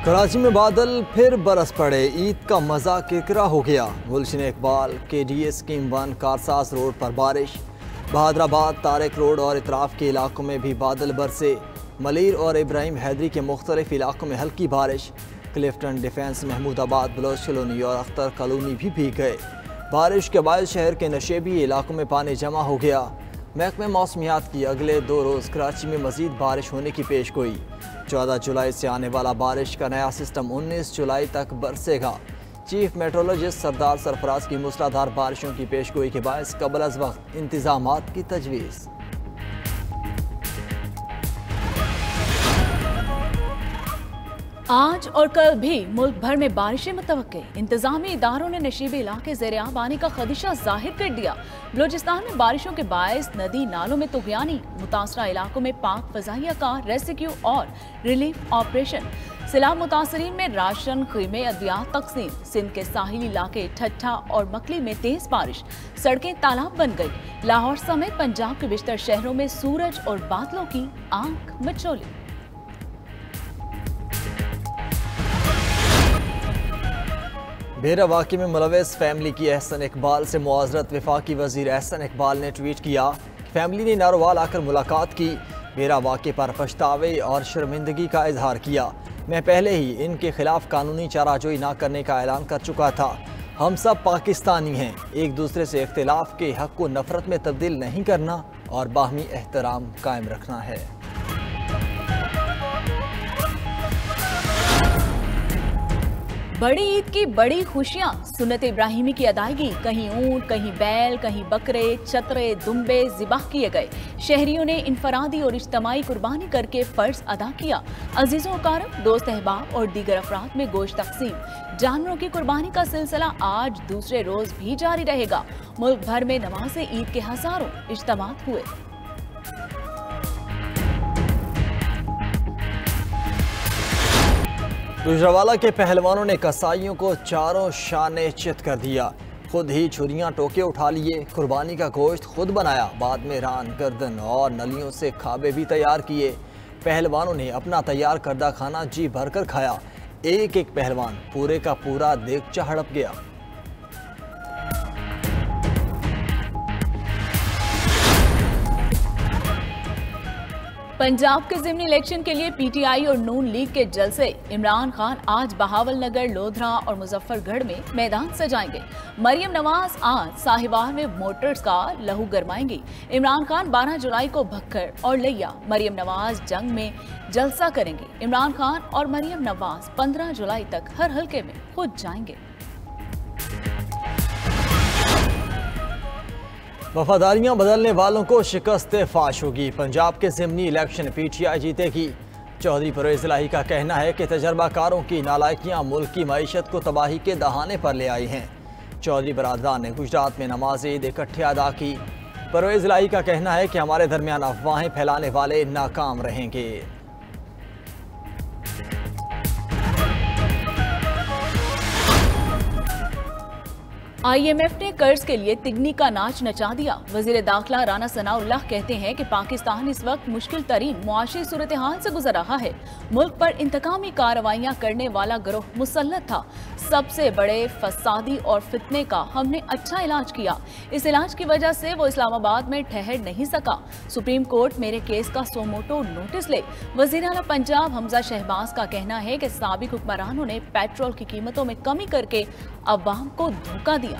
कराची में बादल फिर बरस पड़े, ईद का मजा किरकिरा हो गया। Gulshan Iqbal KDA scheme 1 Karsaz road पर बारिश, बहादराबाद तारिक रोड और इतराफ के इलाकों में भी बादल बरसे। मलीर और इब्राहिम हैदरी के मुख्तलिफ इलाकों में हल्की बारिश। Clifton Defence, Mahmoodabad, Baloch colony और अख्तर कॉलोनी भी भीग गए। बारिश के बाद शहर के नशेबी इलाकों में पानी जमा हो गया। महकमे मौसमियात की अगले 2 रोज़ कराची में मज़ीद बारिश होने की पेशगोई। 14 जुलाई से आने वाला बारिश का नया सिस्टम 19 जुलाई तक बरसेगा। चीफ मेट्रोलॉजिस्ट सरदार सरफराज की मूसलाधार बारिशों की पेशगोई के बायस कबल अज़ वक्त इंतजामात की तजवीज़। आज और कल भी मुल्क भर में बारिशें मुतवक्के। इंतजामी इदारों ने नशीबे इलाके ज़ेर-आब आने का खदशा जाहिर कर दिया। बलोचिस्तान में बारिशों के बायस नदी नालों में तुग़यानी, मुतासरा इलाकों में पाक फ़ज़ाइया का रेस्क्यू और रिलीफ ऑपरेशन। सैलाब मुतासरीन में राशन, खीमे, अद्वियात तकसीम। सिंध के साहिली इलाके ठट्ठा और मकली में तेज बारिश, सड़कें तालाब बन गई। लाहौर समेत पंजाब के बिश्तर शहरों में सूरज और बादलों की आंख मिचौली। बेरा वाक़े में मुलविस फैमिली की एहसन इकबाल से मुआज़रत। वफाकी वज़ीर एहसन इकबाल ने ट्वीट किया कि फैमिली ने नारोवाल आकर मुलाकात की, बेरा वाक़े पर पछतावे और शर्मिंदगी का इजहार किया। मैं पहले ही इनके खिलाफ कानूनी चाराजोई न करने का ऐलान कर चुका था। हम सब पाकिस्तानी हैं, एक दूसरे से इख्तिलाफ के हक़ को नफरत में तब्दील नहीं करना और बाहमी एहतराम कायम रखना है। बड़ी ईद की बड़ी खुशियां, सुन्नत इब्राहिमी की अदायगी। कहीं ऊंट, कहीं बैल, कहीं बकरे, चतरे, दुम्बे ज़िबाह किए गए। शहरियों ने इनफरादी और इज्तमाई कुर्बानी करके फ़र्ज अदा किया। अजीज़ों अकारब, दोस्त अहबाब और दीगर अफराद में गोश्त तकसीम। जानवरों की कुर्बानी का सिलसिला आज दूसरे रोज़ भी जारी रहेगा। मुल्क भर में नमाज ईद के हज़ारों इज्तिमात हुए। गुजरावाला के पहलवानों ने कसाईयों को चारों शाने चित कर दिया। खुद ही छुरियां टोके उठा लिए, कुर्बानी का गोश्त खुद बनाया, बाद में रान, गर्दन और नलियों से खाबे भी तैयार किए। पहलवानों ने अपना तैयार करदा खाना जी भरकर खाया। एक एक पहलवान पूरे का पूरा देगचा हड़प गया। पंजाब के ज़िमनी इलेक्शन के लिए PTI और नून लीग के जलसे। इमरान खान आज बहावल नगर, लोधरा और मुजफ्फरगढ़ में मैदान सजाएंगे। मरियम नवाज आज साहिवाल में मोटर्स का लहू गरमाएंगी। इमरान खान 12 जुलाई को भक्खर और लिया, मरियम नवाज जंग में जलसा करेंगे। इमरान खान और मरियम नवाज 15 जुलाई तक हर हल्के में खुद जाएंगे। वफादारियां बदलने वालों को शिकस्त फाश होगी। पंजाब के ज़िमनी इलेक्शन PTI जीतेगी। चौधरी परवेज़ इलाही का कहना है कि तजर्बाकारों की नालायकियां मुल्क की मईशत को तबाही के दहाने पर ले आई हैं। चौधरी बरादरान ने गुजरात में नमाज ईद इकट्ठे अदा की। परवेज़ इलाही का कहना है कि हमारे दरमियान अफवाहें फैलाने वाले नाकाम रहेंगे। IMF ने कर्ज के लिए तिगनी का नाच नचा दिया। वजीर दाखिला राना सनाउल्लाह कहते हैं कि पाकिस्तान इस वक्त मुश्किल तरीन मुआशी सूरत हाल से गुजर रहा है। मुल्क पर इंतकामी कार्रवाइयां करने वाला गिरोह मुसल्लत था। सबसे बड़े फसादी और फितने का हमने अच्छा इलाज किया। इस इलाज की वजह से वो इस्लामाबाद में ठहर नहीं सका। सुप्रीम कोर्ट मेरे केस का सोमोटो नोटिस ले। वजीर आला पंजाब हमजा शहबाज का कहना है कि साबिक हुक्मरानों ने पेट्रोल की कीमतों में कमी करके अवाम को धोखा दिया।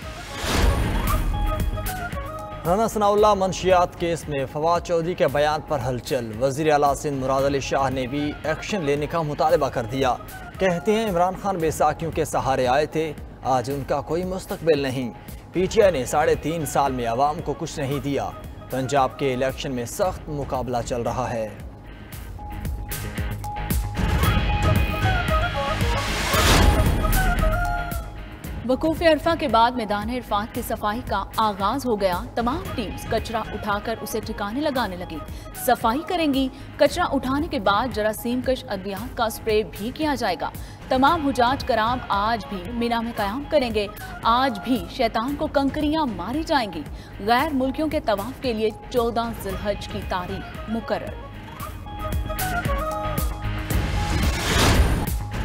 राना सनाउल्लाह मंशियात केस में फवाद चौधरी के बयान पर हलचल। वज़ीर आला सिंध मुराद अली शाह ने भी एक्शन लेने का मुतालबा कर दिया। कहते हैं इमरान खान बैसाखियों के सहारे आए थे, आज उनका कोई मुस्तकबिल नहीं। PTI ने 3.5 साल में आवाम को कुछ नहीं दिया। पंजाब के इलेक्शन में सख्त मुकाबला चल रहा है। वकूफ़ अरफा के बाद मैदान इरफात की सफाई का आगाज हो गया। तमाम टीम्स कचरा उठाकर उसे ठिकाने लगाने लगी। सफाई करेंगी। कचरा उठाने के बाद जरासीम कश अद्वियात का स्प्रे भी किया जाएगा। तमाम हुजाज कराम आज भी मीना में कयाम करेंगे। आज भी शैतान को कंकरियां मारी जाएंगी। गैर मुल्कियों के तवाफ के लिए 14 ज़िलहज की तारीख मुकर्रर।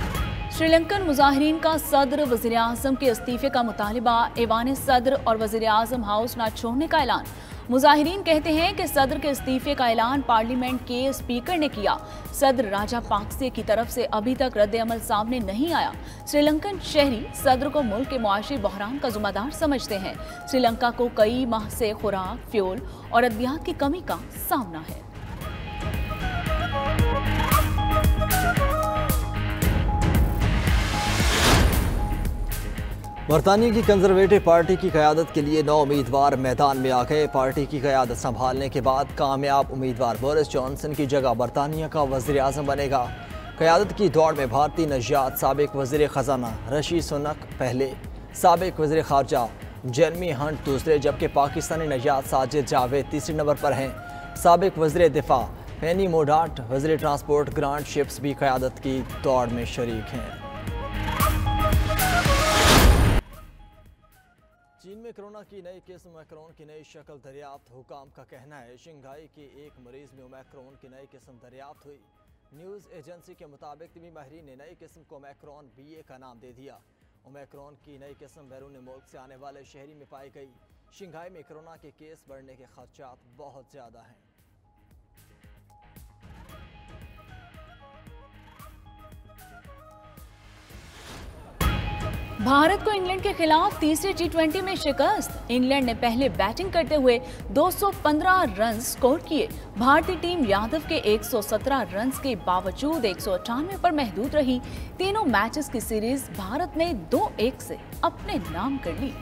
श्रीलंकन मुजाहिरीन का सदर वज़ीर आज़म के इस्तीफे का मुतालिबा, ऐवान सदर और वज़ीर आज़म हाउस न छोड़ने का ऐलान। मुजाहिरीन कहते हैं कि सदर के इस्तीफे का ऐलान पार्लियामेंट के स्पीकर ने किया। सदर राजापाक्से की तरफ से अभी तक रद्द अमल सामने नहीं आया। श्रीलंकन शहरी सदर को मुल्क के मुआशी बहरान का जिम्मेदार समझते हैं। श्रीलंका को कई माह से खुराक, फ्यूल और अद्वियात की कमी का सामना है। बरतानिया की कंजर्वेटिव पार्टी की क़यादत के लिए 9 उम्मीदवार मैदान में आ गए। पार्टी की क़यादत संभालने के बाद कामयाब उम्मीदवार बोरिस जॉनसन की जगह बरतानिया का वज़ीर आज़म बनेगा। क़यादत की दौड़ में भारतीय नजात साबिक वज़ीर ख़जाना ऋषि सुनक पहले, साबिक वज़ीर ख़ारजा जेरेमी हंट दूसरे, जबकि पाकिस्तानी नजात साजिद जावेद तीसरे नंबर पर हैं। साबिक वज़ीर दिफा पेनी मोडाट, वज़ीर ट्रांसपोर्ट ग्रांट शिप्स भी क़यादत की दौड़ में शरीक हैं। चीन में कोरोना की नई किस्म ओमिक्रॉन की नई शक्ल दरियाफ्त। हुकाम का कहना है शंघाई के एक मरीज में ओमिक्रॉन की नई किस्म दरियाफ्त हुई। न्यूज़ एजेंसी के मुताबिक तिबी माहिरीन ने नई किस्म को ओमिक्रॉन BA का नाम दे दिया। ओमिक्रॉन की नई किस्म बैरून मुल्क से आने वाले शहरी में पाई गई। शंघाई में कोरोना के केस बढ़ने के खदशात बहुत ज़्यादा हैं। भारत को इंग्लैंड के खिलाफ तीसरे T20 में शिकस्त। इंग्लैंड ने पहले बैटिंग करते हुए 215 रन स्कोर किए। भारतीय टीम यादव के 117 रन के बावजूद 198 पर महदूद रही। तीनों मैचेस की सीरीज भारत ने 2-1 से अपने नाम कर ली।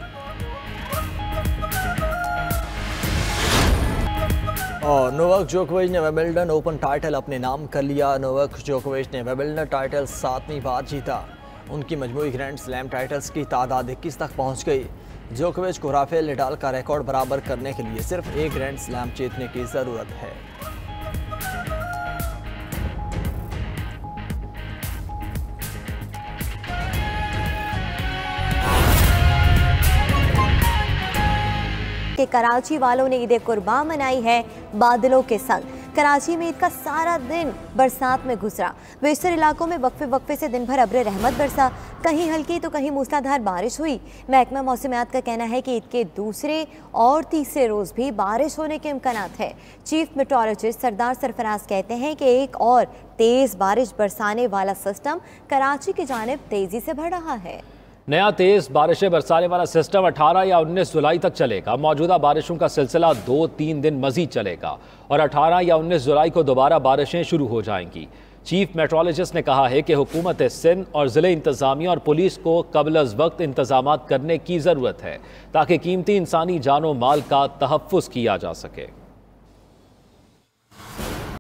और नोवाक जोकोविच ने विंबलडन ओपन टाइटल अपने नाम कर लिया। नोवाक जोकोविच ने विंबलडन टाइटल 7वीं बार जीता। उनकी मजमूई ग्रैंड स्लैम टाइटल्स की तादाद 21 तक पहुंच गई। जोकोविच को राफेल नडाल का रिकॉर्ड बराबर करने के लिए सिर्फ एक ग्रैंड स्लैम जीतने की ज़रूरत है। कि कराची वालों ने ईद कुर्बान मनाई है बादलों के संग। कराची में ईद का सारा दिन बरसात में गुजरा। बेशतर इलाकों में वक्फे से दिन भर अब्र रहमत बरसा। कहीं हल्की तो कहीं मूसलाधार बारिश हुई। महकमा मौसमियात का कहना है कि ईद के दूसरे और तीसरे रोज़ भी बारिश होने के इम्कानात है। चीफ मेट्रोलॉजिस्ट सरदार सरफराज कहते हैं कि एक और तेज़ बारिश बरसाने वाला सिस्टम कराची की जानिब तेज़ी से बढ़ रहा है। नया तेज़ बारिशें बरसाने वाला सिस्टम 18 या 19 जुलाई तक चलेगा। मौजूदा बारिशों का सिलसिला 2-3 दिन मजीद चलेगा और 18 या 19 जुलाई को दोबारा बारिशें शुरू हो जाएंगी। चीफ मेट्रोलॉजिस्ट ने कहा है कि हुकूमत सिंध और ज़िले इंतज़ामिया और पुलिस को कबल अज़ वक्त इंतजाम करने की ज़रूरत है ताकि कीमती इंसानी जानो माल का तहफ़्फ़ुज़ किया जा सके।